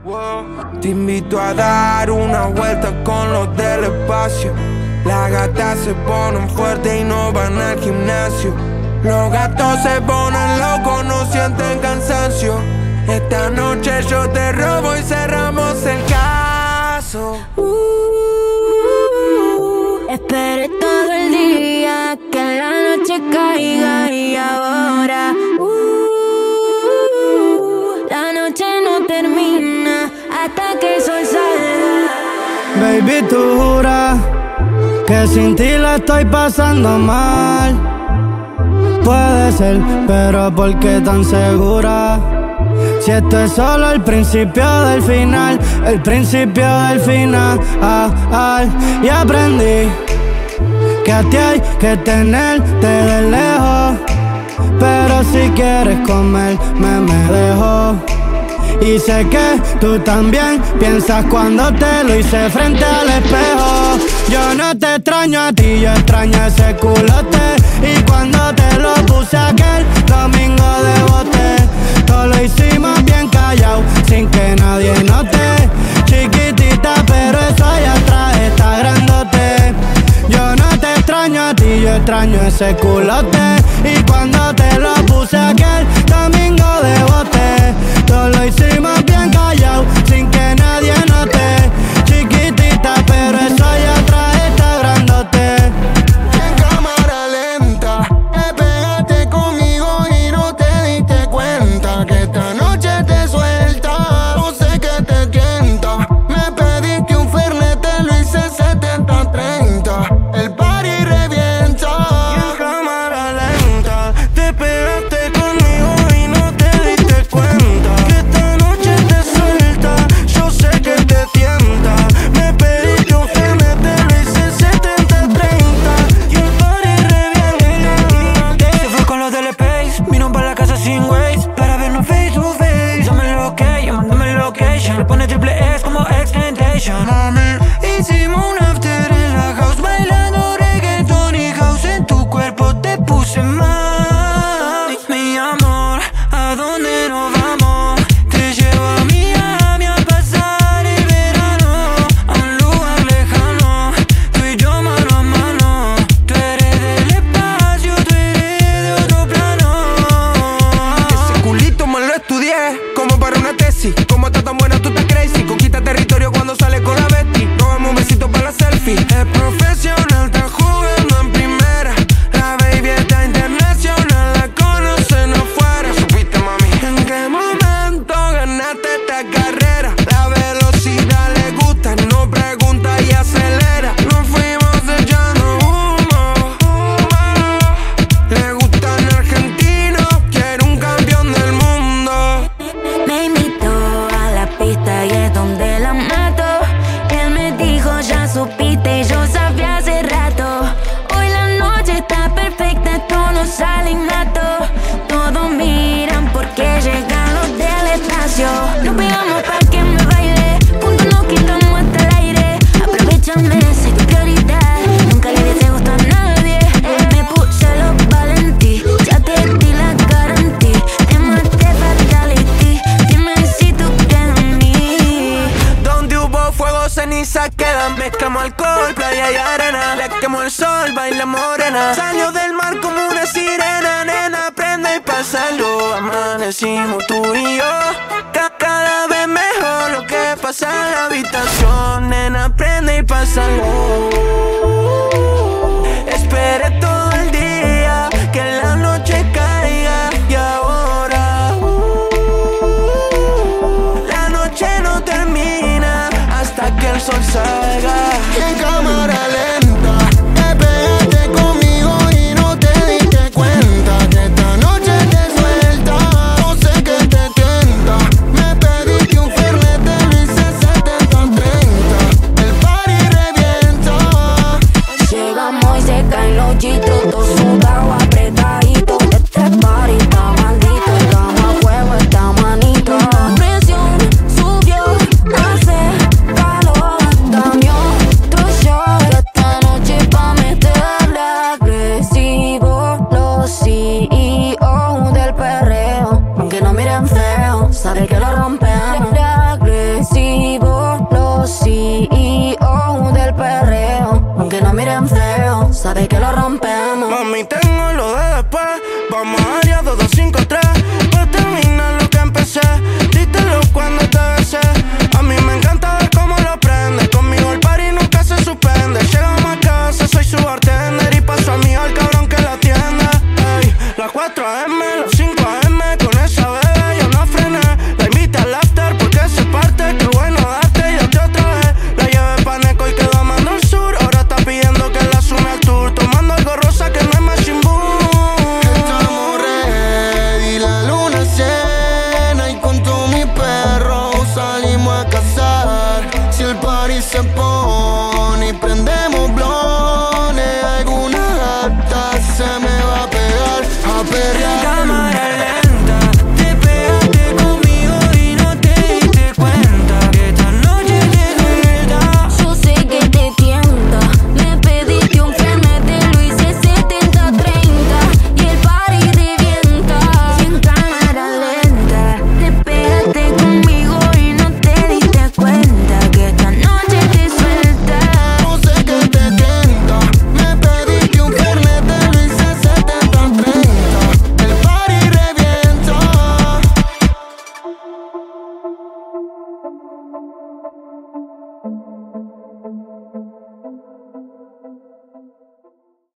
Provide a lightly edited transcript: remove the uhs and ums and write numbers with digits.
Te invito a dar una vuelta con los del espacio. Las gatas se ponen fuertes y no van al gimnasio. Los gatos se ponen locos, no sienten cansancio. Esta noche yo te robo y cerramos el caso. Esperé todo el día que la noche caiga y ahora la noche no termina hasta que el sol salga. Baby, tú juras que sin ti la estoy pasando mal. Puede ser, pero ¿por qué tan segura? Si esto es solo el principio del final, el principio del final. Y aprendí que a ti hay que tenerte de lejos, pero si quieres comerme me dejo. Y sé que tú también piensas cuando te lo hice frente al espejo. Yo no te extraño a ti, yo extraño ese culote. Y cuando te lo puse aquel domingo de bote, todo lo hicimos bien callado, sin que nadie note. Chiquitita, pero eso allá atrás está grandote. Yo no te extraño a ti, yo extraño ese culote. Y cuando te lo puse aquel domingo de bote, todo lo hicimos bien callado, sin que nadie note. Chiquitita, pero eso allá atrás está grandote. En cámara lenta, te pegaste conmigo y no te diste cuenta que esta noche te suelta. No sé qué te tienta. Me pediste un fernet, te lo hice 70-30. El party revienta. Y en cámara lenta, te pegaste conmigo y no te diste cuenta que esta noche te suelta. Yo sé que te tienta. Me pediste un fernet, te lo hice 70-30. Y el party revienta. Se fue con los del Space, vino para la casa sin Waze, para vernos face to face. Dame el ok, mándame el location. Le pone triple X como X-Tentation. Mami, Hicimos un after en la house, bailando reggaeton y house. En tu cuerpo te puse mal. Mi amor, ¿a dónde nos vamos? Te llevo a Miami a pasar el verano, a un lugar lejano, tú y yo mano a mano. Tú eres del espacio, tú eres de otro plano. ese culito me lo estudié como para una tesis. Como está tan buena, tú estás crazy. Conquista territorio cuando sale con la Betty. Róbame un besito para la selfie. Es profesional, está jugando en primera. La baby está internacional, la conocen afuera. ¿Supiste, mami? ¿En qué momento ganaste esta carrera? La velocidad le gusta, no pregunta y acelera. Nos fuimos echando humo. Le gustan argentinos, quiere un campeón del mundo. Me invitó a la pista y es donde la mato. Él me dijo, ya supiste, y yo sabía hace rato. Hoy la noche está perfecta, esto no sale innato. Todos miran porque llegan los del espacio. Nos pegamos pa' que me baile, juntos nos quitamos hasta el aire. Aprovechame, soy tu prioridad, nunca le des gusto a nadie. Me puse los valentí, ya te di la garantía. Te maté fatality, dime si tú crees en mí. Donde hubo fuego, ceniza quedan. Mezclamos alcohol, playa y arena. Le quemó el sol, baila morena. Salió del mar como una sirena. Nena, prende y pásalo. Amanecimos tú y yo. Cada vez mejor lo que pasa en la habitación. Nena, prende y pásalo. Esperé todo el día que la noche caiga y ahora la noche no termina hasta que el sol salga. En cámara lenta, te pegaste conmigo y no te diste cuenta que esta noche te suelta. No sé qué te tienta. Me pediste un fernet, te lo hice 70-30. El party revienta. Llegamos sabes que lo rompemos. Mami, tengo lo de después. Vamos a área 2253. Pues terminar lo que empecé. Dítelo cuando te besé. A mí me encanta ver cómo lo prende. Conmigo el party nunca se suspende. Llegamos a casa, soy su bartender. Y paso a mí al cabrón que la atiende. Ey, las 4 AM, las 5 AM. Con esa bebé yo no frené. La invité al after porque se parte. Qué bueno darte y darte otra vez. La llevé pa' Neco y quedó amando el sur. Ahora está pidiendo que la sume al tour. Tomando algo rosa que no es Machine Boom. Estamos ready, la luna llena. Y con todo mi perro salimos a cazar. Si el party se pone y prende